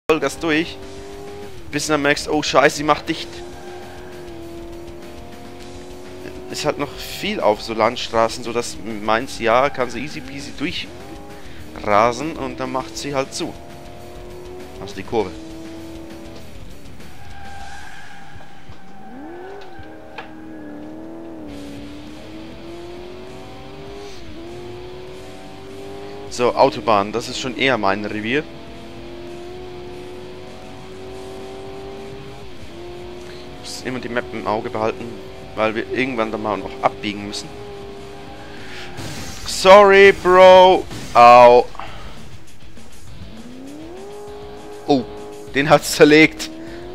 Vollgas durch, bis du dann merkst, oh scheiße, sie macht dicht. Es hat noch viel auf so Landstraßen, so dass meinst, ja, kann sie easy peasy durchrasen und dann macht sie halt zu. Also die Kurve. So, Autobahn, das ist schon eher mein Revier. Ich muss immer die Map im Auge behalten, weil wir irgendwann dann mal noch abbiegen müssen. Sorry, Bro. Au. Oh, den hat's zerlegt.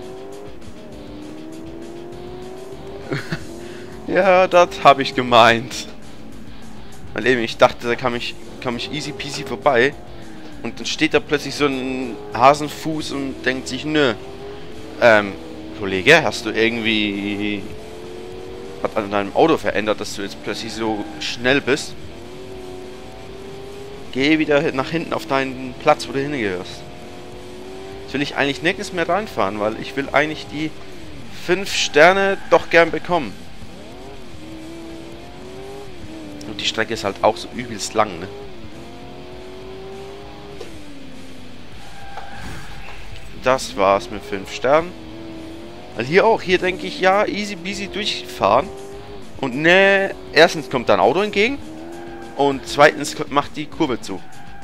Ja, das habe ich gemeint. Weil eben, ich dachte, da kam ich easy peasy vorbei. Und dann steht da plötzlich so ein Hasenfuß und denkt sich, nö. Kollege, hast du irgendwie was an deinem Auto verändert, dass du jetzt plötzlich so schnell bist? Geh wieder nach hinten auf deinen Platz, wo du hingehörst. Jetzt will ich eigentlich nirgends mehr reinfahren, weil ich will eigentlich die 5 Sterne doch gern bekommen. Und die Strecke ist halt auch so übelst lang, ne? Das war's mit 5 Sternen. Weil hier auch, hier denke ich, ja, easy peasy durchfahren. Und ne, erstens kommt da ein Auto entgegen. Und zweitens macht die Kurve zu.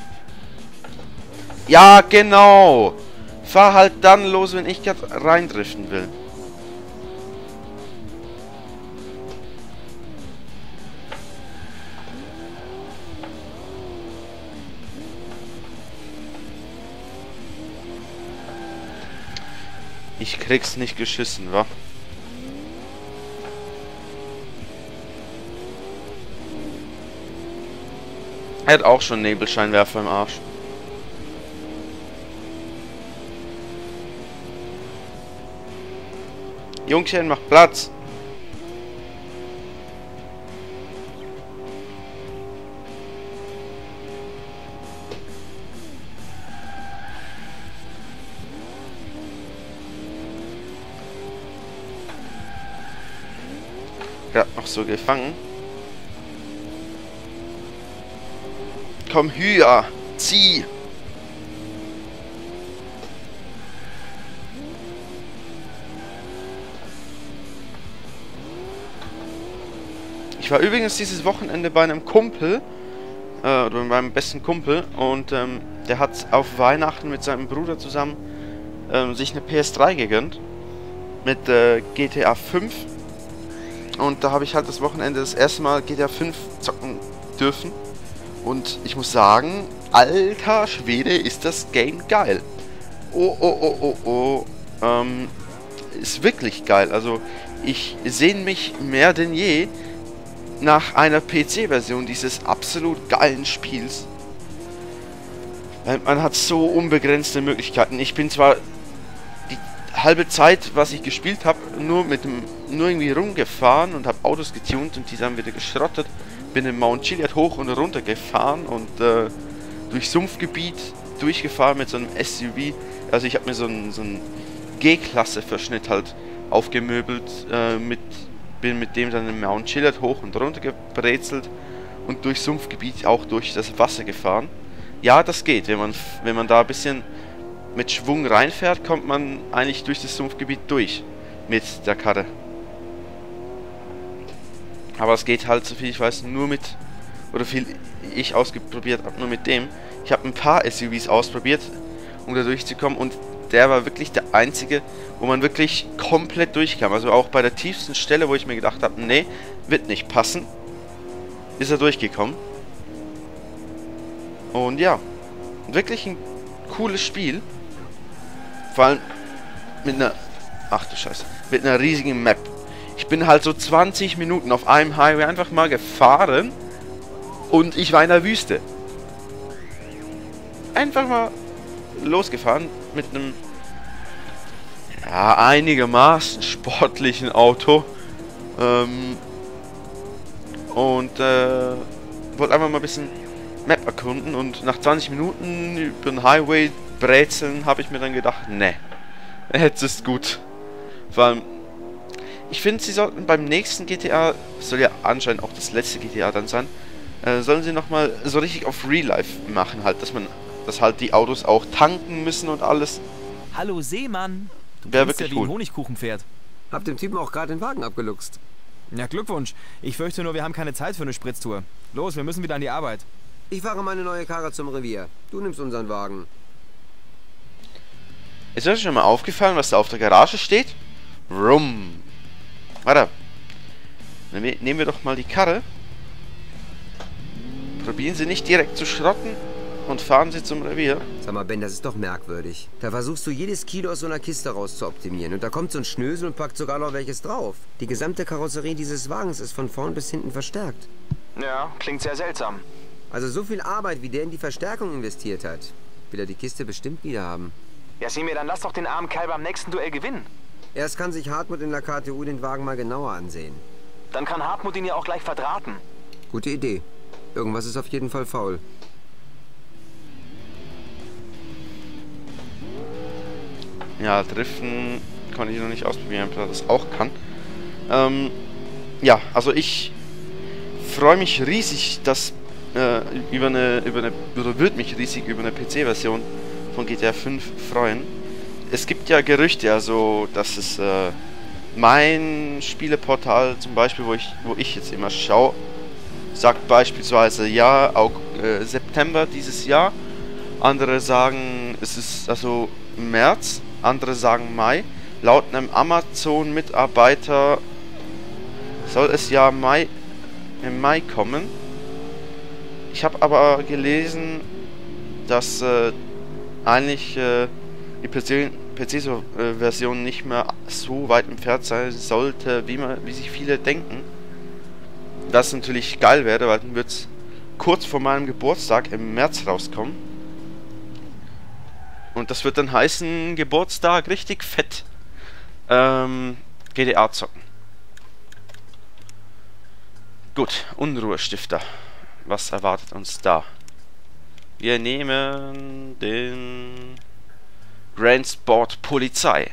Ja, genau. Fahr halt dann los, wenn ich gerade reindriften will. Ich krieg's nicht geschissen, wa? Er hat auch schon Nebelscheinwerfer im Arsch. Jungchen, mach Platz! Gerade noch so gefangen. Komm höher! Zieh! Ich war übrigens dieses Wochenende bei einem Kumpel, oder bei meinem besten Kumpel, und der hat auf Weihnachten mit seinem Bruder zusammen sich eine PS3 gegönnt. Mit GTA 5. Und da habe ich halt das Wochenende das erste Mal GTA 5 zocken dürfen. Und ich muss sagen, alter Schwede, ist das Game geil. Ist wirklich geil. Also ich sehne mich mehr denn je nach einer PC-Version dieses absolut geilen Spiels. Man hat so unbegrenzte Möglichkeiten. Ich bin zwar die halbe Zeit, was ich gespielt habe, nur irgendwie rumgefahren und habe Autos getunt und die dann wieder geschrottet. Bin in Mount Chiliad hoch und runter gefahren und durch Sumpfgebiet durchgefahren mit so einem SUV. Also ich habe mir so einen G-Klasse-Verschnitt halt aufgemöbelt, bin mit dem dann in Mount Chiliad hoch und runter gebrezelt und durch Sumpfgebiet auch durch das Wasser gefahren. Ja, das geht. Wenn man da ein bisschen mit Schwung reinfährt, kommt man eigentlich durch das Sumpfgebiet durch mit der Karre. Aber es geht halt, soviel ich weiß, nur mit, oder viel ich ausprobiert habe, nur mit dem. Ich habe ein paar SUVs ausprobiert, um da durchzukommen, und der war wirklich der einzige, wo man wirklich komplett durchkam. Also auch bei der tiefsten Stelle, wo ich mir gedacht habe, nee, wird nicht passen, ist er durchgekommen. Und ja, wirklich ein cooles Spiel. Vor allem mit einer, ach du Scheiße, mit einer riesigen Map. Ich bin halt so 20 Minuten auf einem Highway einfach mal gefahren und ich war in der Wüste. Einfach mal losgefahren mit einem, ja, einigermaßen sportlichen Auto. Wollte einfach mal ein bisschen Map erkunden, und nach 20 Minuten über den Highway Brezeln, habe ich mir dann gedacht, ne, jetzt ist gut. Vor allem, ich finde, sie sollten beim nächsten GTA, soll ja anscheinend auch das letzte GTA dann sein, sollen sie nochmal so richtig auf Real Life machen halt, dass halt die Autos auch tanken müssen und alles. Hallo Seemann. Du Wäre klingst wirklich ja wie cool. ein Honigkuchenpferd. Hab dem Typen auch gerade den Wagen abgeluchst. Ja, Glückwunsch. Ich fürchte nur, wir haben keine Zeit für eine Spritztour. Los, wir müssen wieder an die Arbeit. Ich fahre meine neue Karre zum Revier. Du nimmst unseren Wagen. Ist euch schon mal aufgefallen, was da auf der Garage steht? Rum. Warte. Dann nehmen wir doch mal die Karre. Probieren Sie nicht direkt zu schrotten und fahren Sie zum Revier. Sag mal, Ben, das ist doch merkwürdig. Da versuchst du jedes Kilo aus so einer Kiste raus zu optimieren. Und da kommt so ein Schnösel und packt sogar noch welches drauf. Die gesamte Karosserie dieses Wagens ist von vorn bis hinten verstärkt. Ja, klingt sehr seltsam. Also so viel Arbeit, wie der in die Verstärkung investiert hat, will er die Kiste bestimmt wieder haben. Ja, sieh mir, dann lass doch den armen Kerl beim nächsten Duell gewinnen. Erst kann sich Hartmut in der KTU den Wagen mal genauer ansehen. Dann kann Hartmut ihn ja auch gleich verdrahten. Gute Idee. Irgendwas ist auf jeden Fall faul. Ja, Driften kann ich noch nicht ausprobieren, ob er das auch kann. Ja, also ich freue mich riesig, dass oder würde mich riesig über eine PC-Version von GTA 5 freuen. Es gibt ja Gerüchte, also dass es mein Spieleportal zum Beispiel, wo ich jetzt immer schaue, sagt beispielsweise ja, auch September dieses Jahr. Andere sagen, es ist also März, andere sagen Mai. Laut einem Amazon-Mitarbeiter soll es ja im Mai kommen. Ich habe aber gelesen, dass eigentlich die PC-Version nicht mehr so weit entfernt sein sollte, wie sich viele denken. Das natürlich geil wäre, weil dann wird es kurz vor meinem Geburtstag im März rauskommen. Und das wird dann heißen, Geburtstag richtig fett. GTA zocken. Gut, Unruhestifter. Was erwartet uns da? Wir nehmen den Grand Sport Polizei.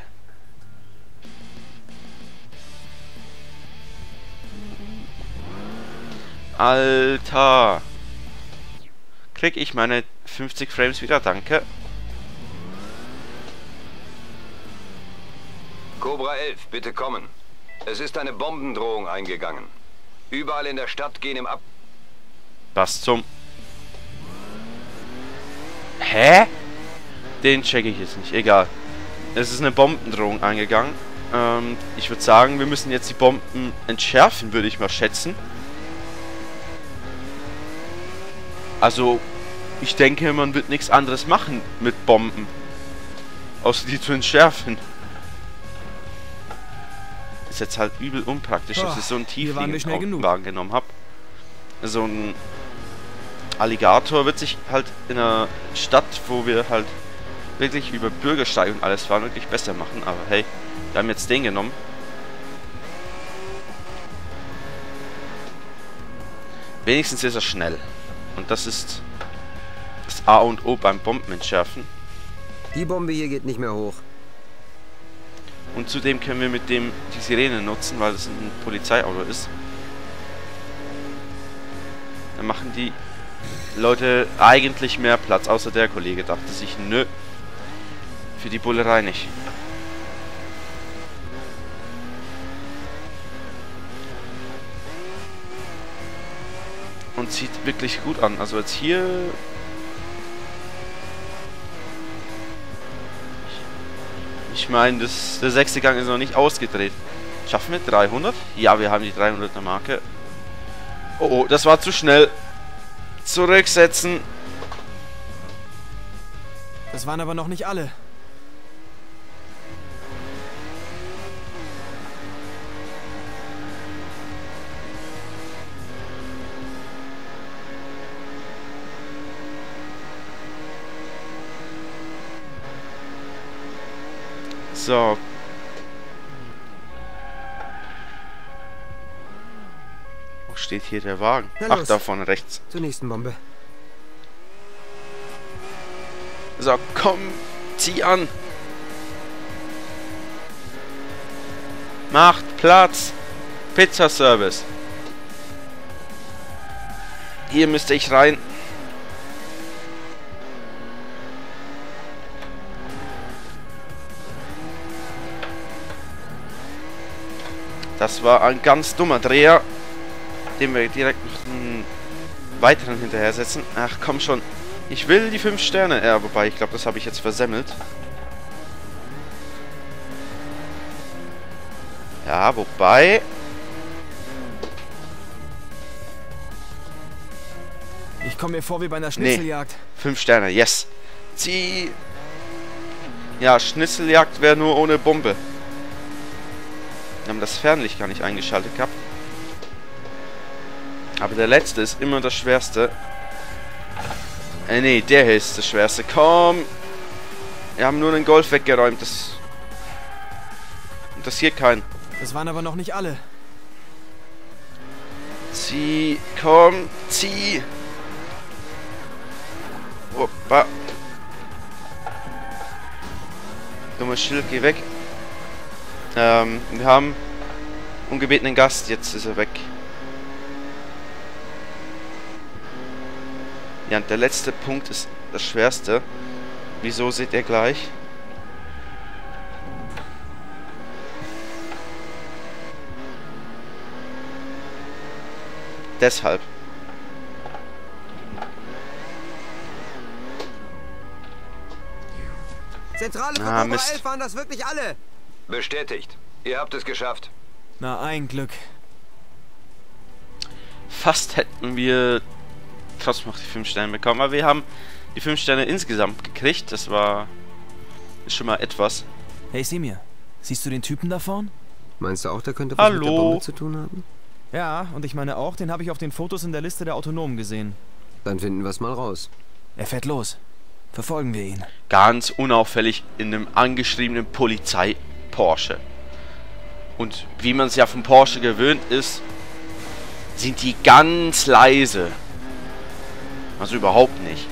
Alter. Krieg ich meine 50 Frames wieder? Danke. Cobra 11, bitte kommen. Es ist eine Bombendrohung eingegangen. Überall in der Stadt gehen im Was zum... Hä? Den checke ich jetzt nicht. Egal. Es ist eine Bombendrohung eingegangen. Ich würde sagen, wir müssen jetzt die Bomben entschärfen, würde ich mal schätzen. Also, ich denke, man wird nichts anderes machen mit Bomben. Außer die zu entschärfen. Ist jetzt halt übel unpraktisch, dass ich so einen tiefliegenden Wagen genommen habe. So ein Alligator wird sich halt in einer Stadt, wo wir halt wirklich über Bürgersteig und alles fahren, wirklich besser machen. Aber hey, wir haben jetzt den genommen. Wenigstens ist er schnell. Und das ist das A und O beim Bombenentschärfen. Die Bombe hier geht nicht mehr hoch. Und zudem können wir mit dem die Sirene nutzen, weil es ein Polizeiauto ist. Dann machen die Leute eigentlich mehr Platz, außer der Kollege dachte sich, nö, für die Bullerei nicht. Und sieht wirklich gut an. Also jetzt hier... Ich meine, der 6. Gang ist noch nicht ausgedreht. Schaffen wir 300? Ja, wir haben die 300er Marke. Oh, oh, das war zu schnell. Zurücksetzen. Das waren aber noch nicht alle. So. Wo steht hier der Wagen? Na Ach, los. da vorne rechts. Zur nächsten Bombe. So, komm, zieh an. Macht Platz. Pizzaservice. Hier müsste ich rein. Das war ein ganz dummer Dreher, den wir direkt noch einen weiteren hinterher setzen. Ach, komm schon. Ich will die 5 Sterne. Ja, wobei, ich glaube, das habe ich jetzt versemmelt. Ja, wobei... Ich komme mir vor wie bei einer Schnitzeljagd. 5 Sterne, yes. Zieh. Ja, Schnitzeljagd wäre nur ohne Bombe. Wir haben das Fernlicht gar nicht eingeschaltet gehabt. Aber der letzte ist immer das schwerste. Nee, der hier ist das schwerste. Komm. Wir haben nur den Golf weggeräumt. Das interessiert keinen. Das waren aber noch nicht alle. Zieh. Komm. Zieh. Opa. Dummes Schild, geh weg. Wir haben ungebetenen Gast. Jetzt ist er weg. Ja, und der letzte Punkt ist das schwerste. Wieso, seht ihr gleich? Deshalb. Zentrale für Ah, Cobra Mist. 11, waren das wirklich alle? Bestätigt. Ihr habt es geschafft. Na, ein Glück. Fast hätten wir trotzdem noch die 5 Sterne bekommen. Aber wir haben die 5 Sterne insgesamt gekriegt. Das war... ist schon mal etwas. Hey, Semir. Siehst du den Typen da vorn? Meinst du auch, der könnte was mit der Hallo? Bombe zu tun haben? Ja, und ich meine auch, den habe ich auf den Fotos in der Liste der Autonomen gesehen. Dann finden wir es mal raus. Er fährt los. Verfolgen wir ihn. Ganz unauffällig in einem angeschriebenen Polizei-Porsche. Und wie man es ja vom Porsche gewöhnt ist, sind die ganz leise. Also überhaupt nicht.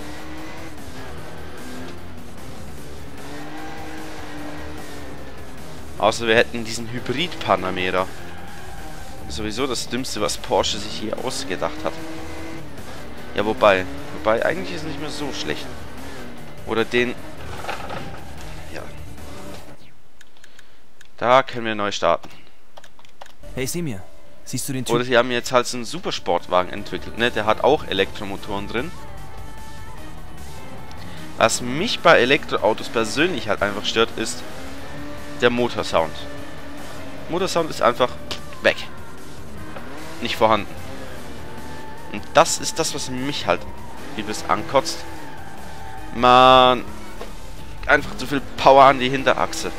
Außer wir hätten diesen Hybrid-Panamera. Sowieso das Dümmste, was Porsche sich hier ausgedacht hat. Ja, wobei eigentlich ist es nicht mehr so schlecht. Oder den... Ja. Da können wir neu starten. Hey, Semir. Siehst du den Oder Typen? sie haben jetzt halt so einen Supersportwagen entwickelt, ne? Der hat auch Elektromotoren drin. Was mich bei Elektroautos persönlich halt einfach stört, ist der Motorsound. Motorsound ist einfach weg. Nicht vorhanden. Und das ist das, was mich halt übelst ankotzt. Man, einfach zu viel Power an die Hinterachse.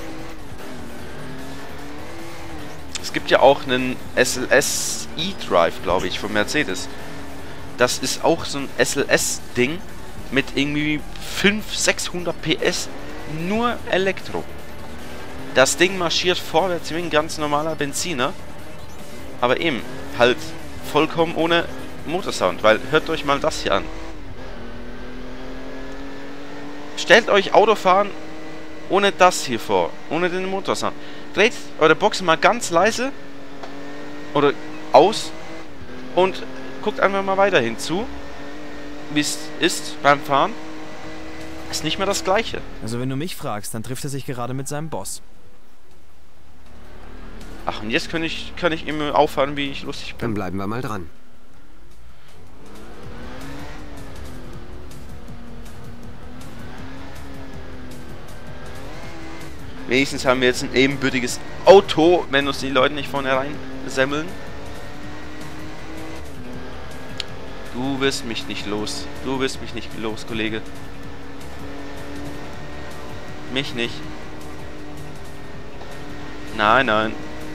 Es gibt ja auch einen SLS E-Drive, glaube ich, von Mercedes. Das ist auch so ein SLS-Ding mit irgendwie 500-600 PS. Nur Elektro. Das Ding marschiert vorwärts wie ein ganz normaler Benziner. Aber eben, halt vollkommen ohne Motorsound. Weil, hört euch mal das hier an. Stellt euch Autofahren ohne das hier vor. Ohne den Motorsound. Dreht eure Box mal ganz leise. Oder aus. Und guckt einfach mal weiter hinzu. Wie es ist beim Fahren. Ist nicht mehr das Gleiche. Also wenn du mich fragst, dann trifft er sich gerade mit seinem Boss. Ach, und jetzt kann ich immer auffahren, wie ich lustig bin. Dann bleiben wir mal dran. Wenigstens haben wir jetzt ein ebenbürtiges Auto, wenn uns die Leute nicht vorne rein semmeln. Du wirst mich nicht los. Du wirst mich nicht los, Kollege. Mich nicht. Nein, nein.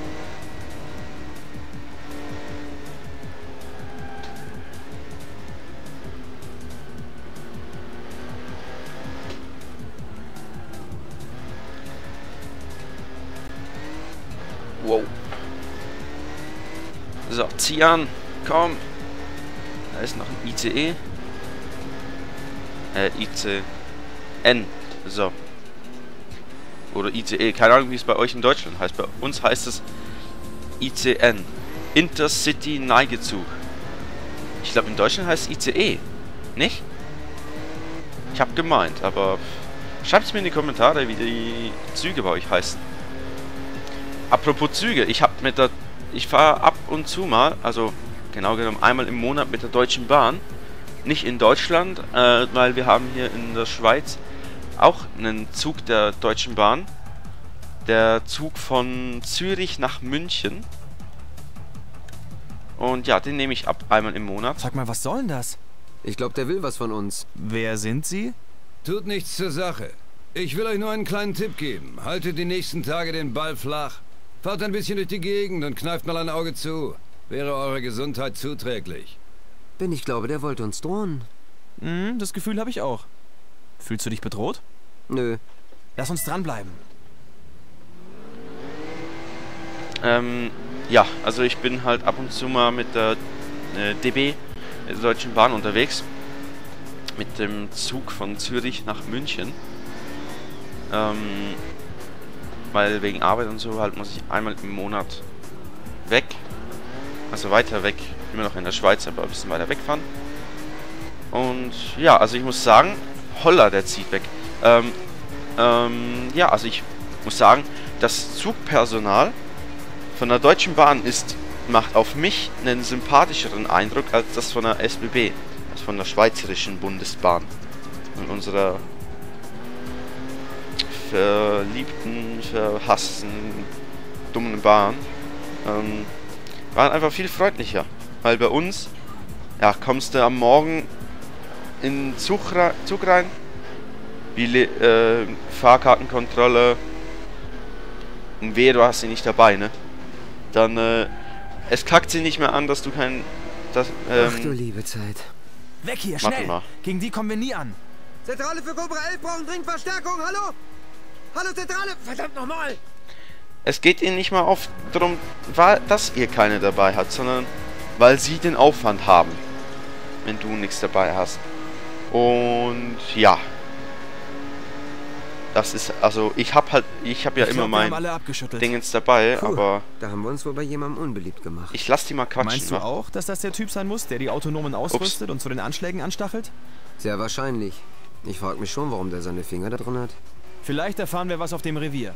Wow. So, zieh an. Komm. Da ist noch ein ICE. IC. N. So. Oder ICE. Keine Ahnung, wie es bei euch in Deutschland heißt. Bei uns heißt es ICN. Intercity Neigezug. Ich glaube, in Deutschland heißt es ICE. Nicht? Ich habe gemeint, aber schreibt es mir in die Kommentare, wie die Züge bei euch heißen. Apropos Züge, ich fahre ab und zu mal, also genau genommen einmal im Monat mit der Deutschen Bahn. Nicht in Deutschland, weil wir haben hier in der Schweiz auch einen Zug der Deutschen Bahn. Der Zug von Zürich nach München. Und ja, den nehme ich ab einmal im Monat. Sag mal, was soll denn das? Ich glaube, der will was von uns. Wer sind Sie? Tut nichts zur Sache. Ich will euch nur einen kleinen Tipp geben. Haltet die nächsten Tage den Ball flach. Fahrt ein bisschen durch die Gegend und kneift mal ein Auge zu. Wäre eurer Gesundheit zuträglich. Ben, ich glaube, der wollte uns drohen. Das Gefühl habe ich auch. Fühlst du dich bedroht? Nö. Lass uns dranbleiben. Ja, also ich bin halt ab und zu mal mit der DB, der Deutschen Bahn, unterwegs. Mit dem Zug von Zürich nach München. Weil wegen Arbeit und so halt muss ich einmal im Monat weg. Also weiter weg. Immer noch in der Schweiz, aber ein bisschen weiter wegfahren. Und ja, also ich muss sagen, holla, der zieht weg. Ja, also ich muss sagen, das Zugpersonal von der Deutschen Bahn macht auf mich einen sympathischeren Eindruck als das von der SBB, also von der Schweizerischen Bundesbahn. Und unserer verliebten, verhassten, dummen Bahn. Waren einfach viel freundlicher. Weil bei uns, ja, kommst du am Morgen in den Zug rein, wie Fahrkartenkontrolle, und wehe, du hast sie nicht dabei, ne? Dann, es kackt sie nicht mehr an, dass du kein... Ach du liebe Zeit. Weg hier, warte schnell! mal. Gegen die kommen wir nie an. Zentrale für Cobra 11 brauchen dringend Verstärkung, hallo? Hallo Zentrale, verdammt nochmal! Es geht ihnen nicht mal darum, dass ihr keine dabei habt, sondern weil sie den Aufwand haben, wenn du nichts dabei hast. Und ja, das ist, also ich habe ja immer mein Dingens dabei, Puh, aber da haben wir uns wohl bei jemandem unbeliebt gemacht. ich lass die mal quatschen. Meinst du auch, dass das der Typ sein muss, der die Autonomen ausrüstet und zu den Anschlägen anstachelt? Sehr wahrscheinlich. Ich frage mich schon, warum der seine Finger da drin hat. Vielleicht erfahren wir was auf dem Revier.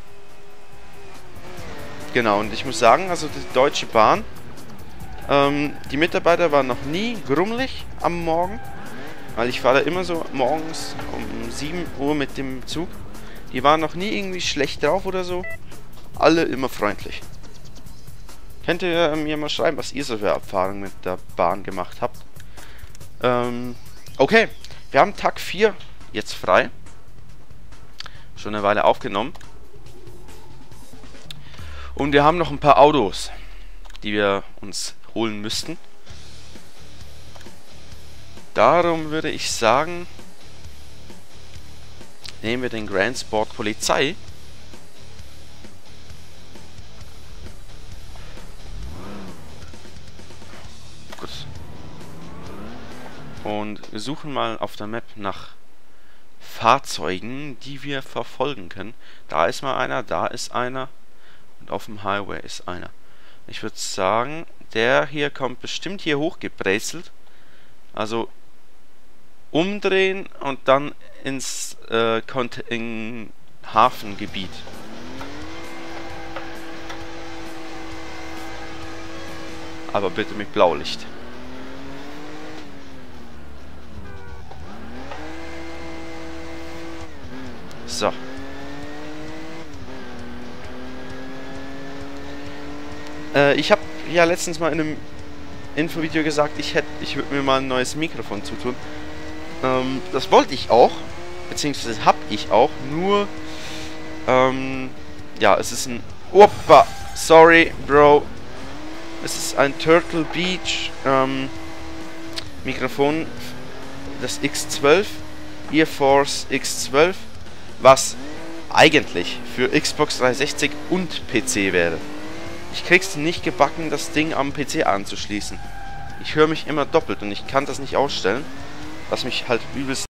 Genau, und ich muss sagen, also die Deutsche Bahn, die Mitarbeiter waren noch nie grummelig am Morgen, weil ich fahre da immer so morgens um 7 Uhr mit dem Zug. Die waren noch nie irgendwie schlecht drauf oder so. Alle immer freundlich. Könnt ihr mir mal schreiben, was ihr so für Erfahrungen mit der Bahn gemacht habt. Okay, wir haben Tag 4 jetzt frei. Schon eine Weile aufgenommen. Und wir haben noch ein paar Autos, die wir uns holen müssten. Darum würde ich sagen, nehmen wir den Grand Sport Polizei. Gut. Und wir suchen mal auf der Map nach Fahrzeugen, die wir verfolgen können. Da ist mal einer, da ist einer. Und auf dem Highway ist einer. Ich würde sagen, der hier kommt bestimmt hier hochgebrezelt. Also umdrehen und dann ins Hafengebiet. Aber bitte mit Blaulicht. So. Ich habe ja letztens mal in einem Infovideo gesagt, ich würde mir mal ein neues Mikrofon zutun. Das wollte ich auch, beziehungsweise habe ich auch, nur, ja, es ist ein, Opa, sorry, Bro, es ist ein Turtle Beach, Mikrofon, das X12, Ear Force X12, was eigentlich für Xbox 360 und PC wäre. Ich krieg's nicht gebacken, das Ding am PC anzuschließen. Ich höre mich immer doppelt und ich kann das nicht ausstellen, was mich halt übelst